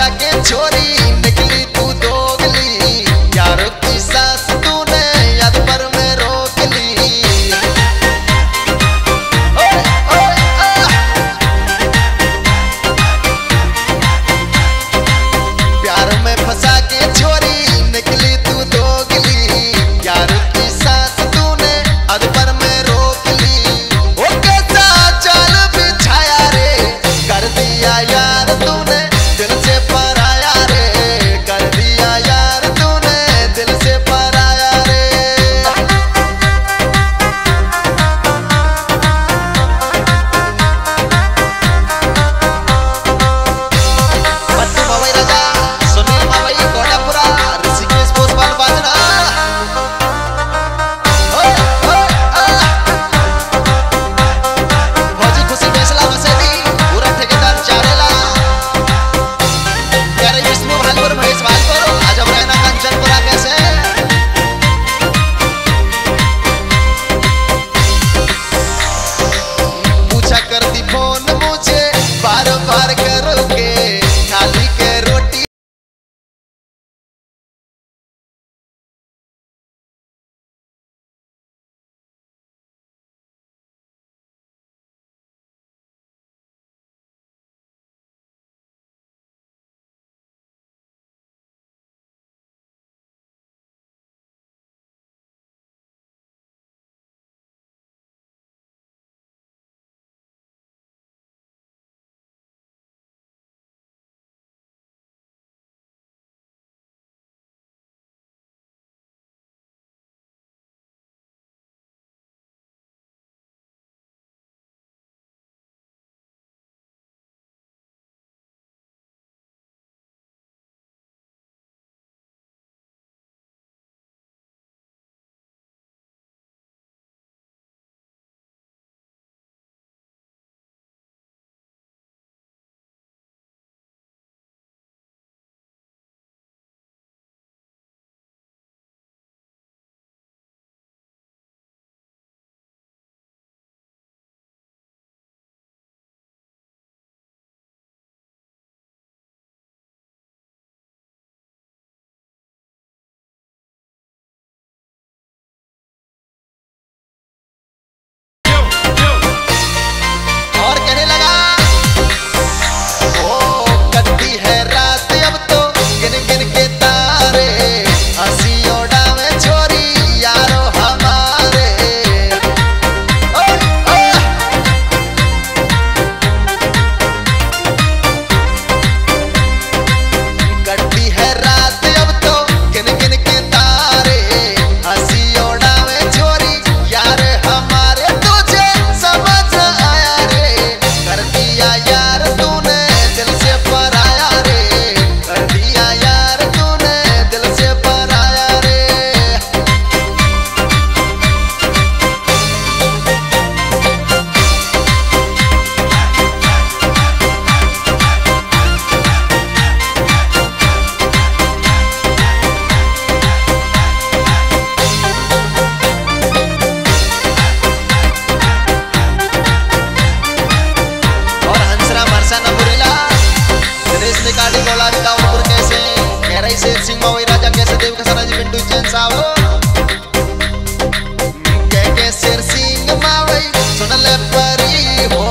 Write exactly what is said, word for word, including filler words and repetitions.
फंसा के छोरी निकली तू दोगली, यारों की सास तूने याद पर में रोक ली। ओए ओए आ प्यार में फंसा के छोरी निकली तू दोगली, यारों की सास तूने याद पर में रोक ली। ओ कैसा जाल बिछाया रे, कर दिया यार तूने दिल से पराया रे, कर दिया यार तूने दिल से पराया रे। बत्तू मावई राजा, सुनील मावई कोटापुरा, ऋषिकेश पोस्टपाल बाजना। ओए ओए आ फौजी खुशी फैसला मसेदी, पूरा ठेकेदार चारेला, प्यारे विष्णु भालपुर महेश भालपुर, आज हम रहना कंचनपुरा कैसे। पूछा करती फोन मुझे बार बार करोगे, खाली के रोटी और कहने लगा। ओ कटती है रात अब तो गिन गिन के तारे, हंसी ओढ़ावे छोरी यारो हमारे। ओए ओए कटती है रात अब तो गिन गिन के तारे, हंसी ओढ़ावे छोरी यार हमारे। तुझे समझ आया रे, कर दिया यार तूने दिल से पराया रे, कर दिया यार तूने दिल से पराया रे। और हंसरा मरसा नपुरेला, दिनेश निकाली गोला दाऊदपुर कैसे, कह रही शेर सिंह मावई राजा कैसे, देव कसरा जी पिंटू जैन साहब। कह के शेर सिंह मावई सुन ले परी हो